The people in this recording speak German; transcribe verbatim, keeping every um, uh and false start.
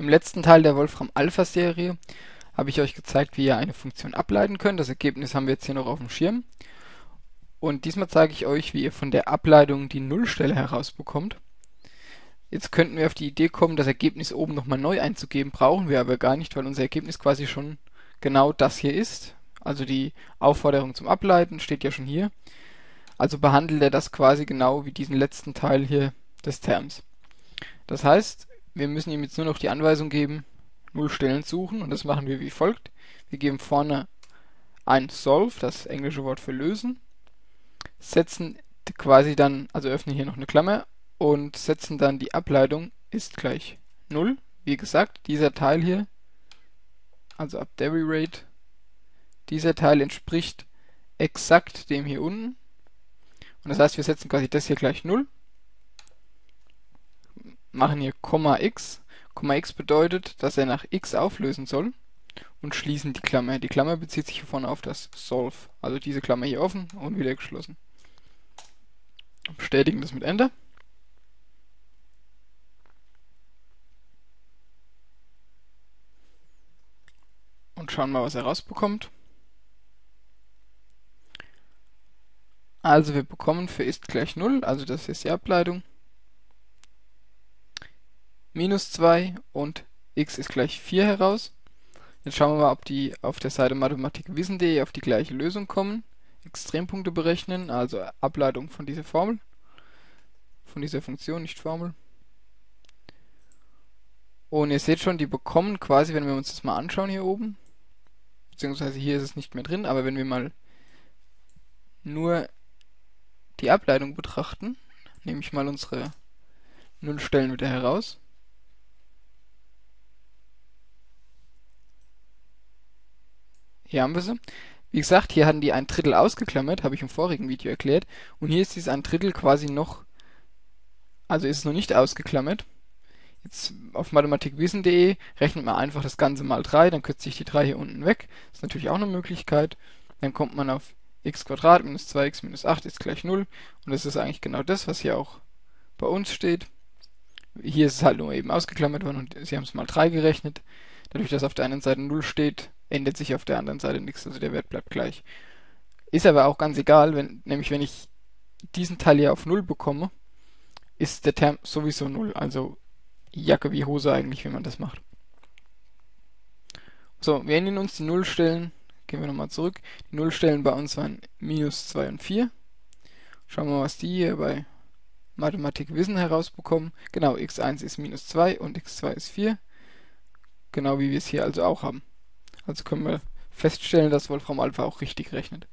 Im letzten Teil der Wolfram-Alpha-Serie habe ich euch gezeigt, wie ihr eine Funktion ableiten könnt. Das Ergebnis haben wir jetzt hier noch auf dem Schirm. Und diesmal zeige ich euch, wie ihr von der Ableitung die Nullstelle herausbekommt. Jetzt könnten wir auf die Idee kommen, das Ergebnis oben nochmal neu einzugeben, brauchen wir aber gar nicht, weil unser Ergebnis quasi schon genau das hier ist. Also die Aufforderung zum Ableiten steht ja schon hier. Also behandelt er das quasi genau wie diesen letzten Teil hier des Terms. Das heißt, wir müssen ihm jetzt nur noch die Anweisung geben, Nullstellen suchen, und das machen wir wie folgt. Wir geben vorne ein solve, das englische Wort für lösen, setzen quasi dann, also öffnen hier noch eine Klammer und setzen dann die Ableitung ist gleich null. Wie gesagt, dieser Teil hier, also AppDairyRate, dieser Teil entspricht exakt dem hier unten. Und das heißt, wir setzen quasi das hier gleich null, machen hier Komma x. Komma x bedeutet, dass er nach x auflösen soll, und schließen die Klammer. Die Klammer bezieht sich hier vorne auf das solve. Also diese Klammer hier offen und wieder geschlossen. Bestätigen das mit Enter. Und schauen mal, was er rausbekommt. Also wir bekommen für ist gleich null, also das ist die Ableitung, minus zwei und x ist gleich vier heraus. Jetzt schauen wir mal, ob die auf der Seite mathematikwissen punkt de auf die gleiche Lösung kommen. Extrempunkte berechnen, also Ableitung von dieser Formel, von dieser Funktion, nicht Formel. Und ihr seht schon, die bekommen quasi, wenn wir uns das mal anschauen hier oben, beziehungsweise hier ist es nicht mehr drin, aber wenn wir mal nur die Ableitung betrachten, nehme ich mal unsere Nullstellen wieder heraus. Hier haben wir sie. Wie gesagt, hier hatten die ein Drittel ausgeklammert, habe ich im vorigen Video erklärt. Und hier ist dieses ein Drittel quasi noch, also ist es noch nicht ausgeklammert. Jetzt auf mathematikwissen punkt de rechnet man einfach das Ganze mal drei, dann kürzt sich die drei hier unten weg. Das ist natürlich auch eine Möglichkeit. Dann kommt man auf x² minus zwei x minus acht ist gleich null. Und das ist eigentlich genau das, was hier auch bei uns steht. Hier ist es halt nur eben ausgeklammert worden und sie haben es mal drei gerechnet. Dadurch, dass auf der einen Seite null steht, ändert sich auf der anderen Seite nichts, also der Wert bleibt gleich. Ist aber auch ganz egal, wenn, nämlich wenn ich diesen Teil hier auf null bekomme, ist der Term sowieso null. Also Jacke wie Hose eigentlich, wenn man das macht. So, wir ändern uns die Nullstellen. Gehen wir nochmal zurück. Die Nullstellen bei uns waren minus zwei und vier. Schauen wir mal, was die hier bei Mathematikwissen herausbekommen. Genau, x eins ist minus zwei und x zwei ist vier. Genau wie wir es hier also auch haben. Also können wir feststellen, dass Wolfram Alpha auch richtig rechnet.